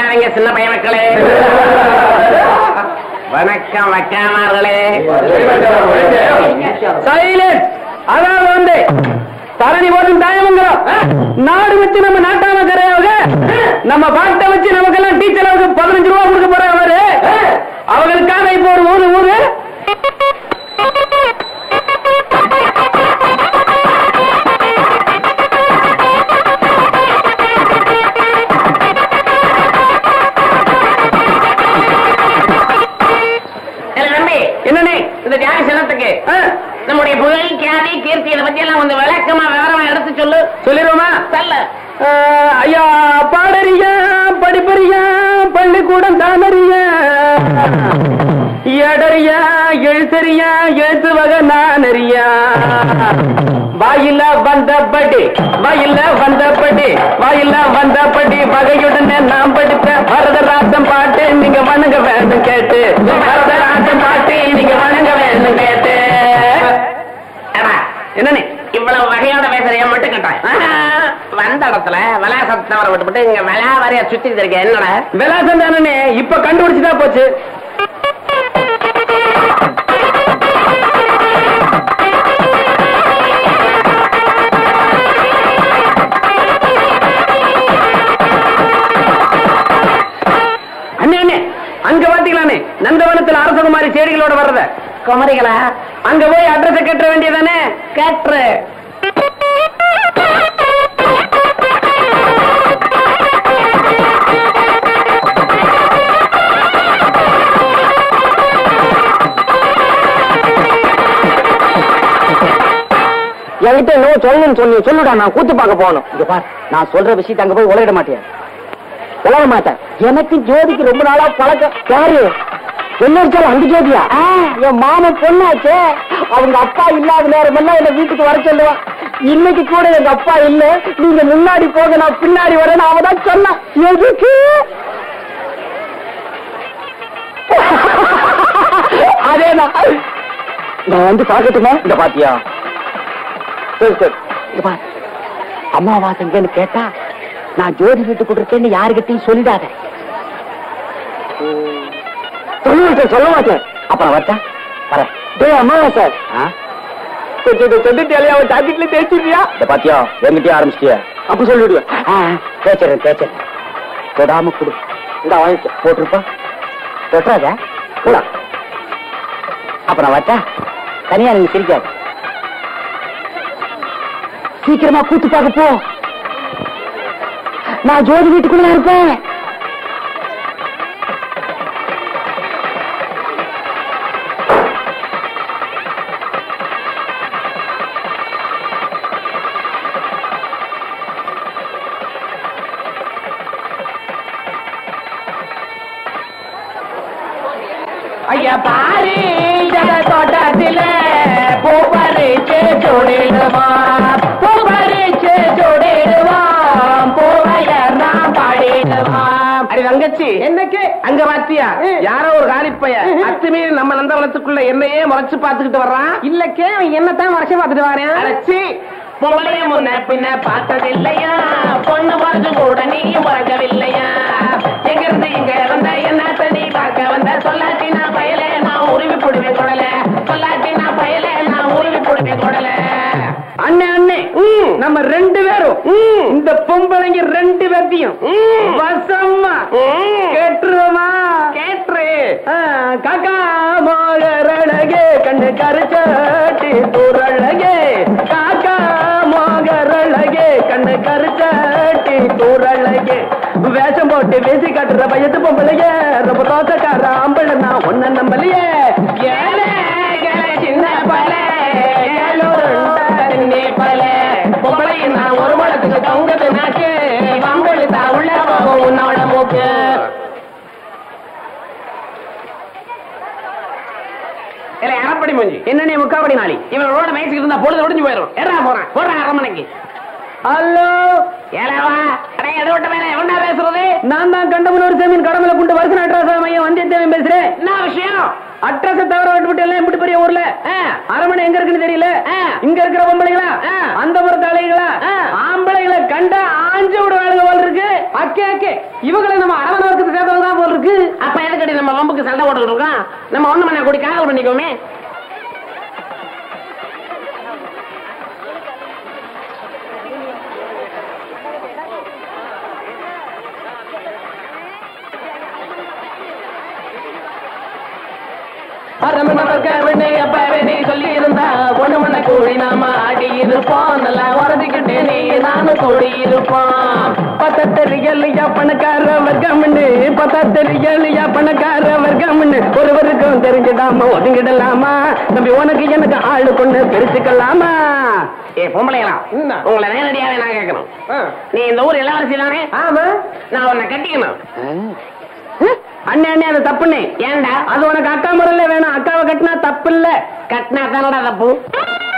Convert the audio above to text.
வைங்க சின்ன பையன் மக்களே. வணக்கம் வைக்காமர்களே. அதாவது வந்து தரணி போதும் தாயமங்கலம் நாடு வச்சு நம்ம நாட்டாம கரையாக நம்ம பாட்டை வச்சு நமக்கெல்லாம் டீச்சர் 15 ரூபா கொடுக்க போறாங்க. அவங்களுக்காக இப்போ ஒரு ஊரு ஊரு என்னன்னே இந்த தியாக சின்னத்துக்கு நம்முடைய புகழ் கியாதி கீர்த்தி இதை பத்தி எல்லாம் கொஞ்சம் விளக்கமா விவரமா எடுத்து சொல்லிடுவோமா? சொல்ல ஐயா பாடறியா படிப்பறியா பள்ளிக்கூடம் தானறியா எடறியா எழுத்தறியா எழுத்து வகை நானறியா வாயில வந்தபடி வகையுடனே நாம் படித்த பரதராஜம் பாட்டு நீங்க வணங்க வேண்டும் கேட்டு பரதராஜம் பாட்டு நீங்க வணங்க வேண்டும் கேட்டு. என்னன்னு இவ்வளவு வகையோட பேசுறிய மட்டும் கேட்டேன். வந்த இடத்துல விலாசத்தை வர விட்டுப்பட்டு இங்க விலா வரைய சுத்தி இருக்கேன். என்னடா விலாசம் தானே இப்ப கண்டுபிடிச்சுதான் போச்சு. அங்க பாத்தீங்களானே நந்தவனத்தில் அரசகுமாரி செடிகளோட வர்றத குமரிகளா அங்க போய் அட்ரஸ் கேட்ட வேண்டியதானே? கேட்டு என்கிட்ட இன்னும் சொல்லணும்னு சொல்லுடா. நான் கூத்து பார்க்க போகணும். இங்க பார், நான் சொல்ற விஷயத்தை அங்க போய் உலகிட மாட்டேன். உலக மாட்டேன். எனக்கு ஜோதிக்கு ரொம்ப நாளா பழக்கம். யாரு என்ன இருக்காலும் அந்த ஜோதியா? என் மாமன் பொண்ணாச்சே. அவங்க அப்பா இல்லாத நேரமெல்லாம் என்ன வீட்டுக்கு வர சொல்லுவான். இன்னைக்கு கூட எங்க அப்பா இல்ல, நீங்க முன்னாடி போக நான் பின்னாடி வரேன்னு அவதான் சொன்னான். எதுக்கு? அதேதான். நான் வந்து பாக்கட்டுமா? இந்த பாத்தியா? சரி சரி. அம்மாவாசங்கன்னு கேட்டா நான் ஜோதி வீட்டுக்கு இருக்கேன்னு யாருக்கிட்டையும் சொல்லிடாத. சொல்ல மாட்டேன். அப்புறம் வரட்டா வரேன். அம்மாவாசை சொல்லிட்டு டாபிக்ல பேசிடுறியா? இந்த பாத்தியா எங்கிட்டே ஆரம்பிச்சிட்டியா? அப்ப சொல்லிடுவேன். பேச்சுறேன். தொடாம கொடு. இந்த வாங்கிக்க போட்டிருப்பா. தொட்டாதா கூட. அப்புறம் வரட்டா. தனியா நீங்க சிரிக்காது. சீக்கிரமா கூத்து பார்க்க போ. நான் ஜோதி வீட்டுக்குள்ள இருப்பேன். ஐயா பாரு தோட்டத்தில பூ பறிச்சு ஜோடிடுவான். பூ பறிச்சு ஜோடிடுவான். பூவையர்னா பாடிடுவான். அடி தங்கச்சி என்னக்கு அங்க பாத்தியா? யாரோ ஒரு காலிப்பைய அத்துமீறி நம்ம நந்தவனத்துக்குள்ள என்னையே முறைச்சு பாத்துக்கிட்டு வர்றான். இல்லக்கே என்னத்தான் முறைச்சு பாத்துட்டு வரேன். அடைச்சி பொம்பளைய முன்ன பின்ன பார்த்ததில்லையா? பொண்ணு பார்த்து கூட நீ முறக்கவில்லையா? எங்க இருந்து இங்க வந்த என்ன தண்ணி பார்க்க வந்த? சொல்லாட்டி நான் பயல நான் உருவி போடுவேன் கொடல. சொல்லாட்டி நான் பயல நான் உருவி போடுவேன் கொடல. அண்ணே நம்ம 2 பேரும் இந்த பொம்பளைங்க 2 பேர்த்தையும் வசமா கேட்டுருவோமா? கேட்டு காக்கா மோகரழகே கண்ணு கருச்சாட்டி தூரழகே. காக்கா மோகரழகே கண்ணு கருச்சாட்டி தூரழகே. வேஷம் போட்டு வீசி காட்டுற வயசு பொம்பளைய ரொம்ப தோசக்கார ஆம்பளை நான் ஒன்ன நம்பலையே. சின்ன பல பொம்பளை நான் ஒரு மடத்துக்கு தொங்குது நாக்கு. வம்பெழுத்தா உள்ள போகும் உன்னோட மூக்கு. அரப்படி மூஞ்சி என்ன முக்காபடி நாளி இவனோட வயசுக்கு இருந்தா பொழுது ஒடிஞ்சு போயிடும். எறா போறான் அரமனைக்கு. ஹலோ ஏலவா கடை எதை விட்ட மேல எவனா பேசுறது? நான் தான் கண்டமனூர் சேமியின் கடமையில கொண்டு வருஷம் அட்ரஸ் மையம் வந்தியத்தேவன் பேசுறேன். என்ன விஷயம்? அட்ரஸ் தவிர விட்டு எல்லாம் இப்படி பெரிய ஊர்ல அரமனை எங்க இருக்குன்னு தெரியல. இங்க இருக்கிற பொம்பளைங்களா அந்த புறத்து அலைகளா ஆம்பளைகளை கண்டா ஆஞ்சு விட வேலைங்க போல் இருக்கு. அக்கே அக்கே இவங்களை நம்ம அரவணருக்கு சேர்ந்தவங்கதான் போல இருக்கு. அப்ப எதுக்கடி நம்ம வம்புக்கு சண்டை போட்டுக்கிட்டு இருக்கோம்? நம்ம ஒண்ணு மணி கூடி காதல் பண்ணிக்கோமே. சொல்லி இருந்தா பொண்ணு மண்ண கூடி நாம ஆடி இருப்போம். நல்லா உறதுக்கிட்டே நீ நானும் கூடி இருப்போம். பத்த தெரியலையா பணக்கார வர்க்கம்னு, பத்த தெரியலையா பணக்கார வர்க்கம்னு ஒருவருக்கும் தெரிஞ்சிடாம ஒதுங்கிடலாமா? தம்பி உனக்கு எனக்கு ஆளு கொண்டு பிரிச்சுக்கலாமா? ஏ பொம்பளைங்களா, உங்களை நேரடியாவே நான் கேட்கணும். நீ இந்த ஊர் இளவரசி தானே? ஆமா. நான் உன்னை கட்டிக்கணும். அண்ணே அண்ணே அது தப்புண்ணே. ஏன்டா? அது உனக்கு அக்கா முறையில வேணும். அக்காவை கட்டினா தப்பு இல்ல. கட்டினா தானடா தப்பு.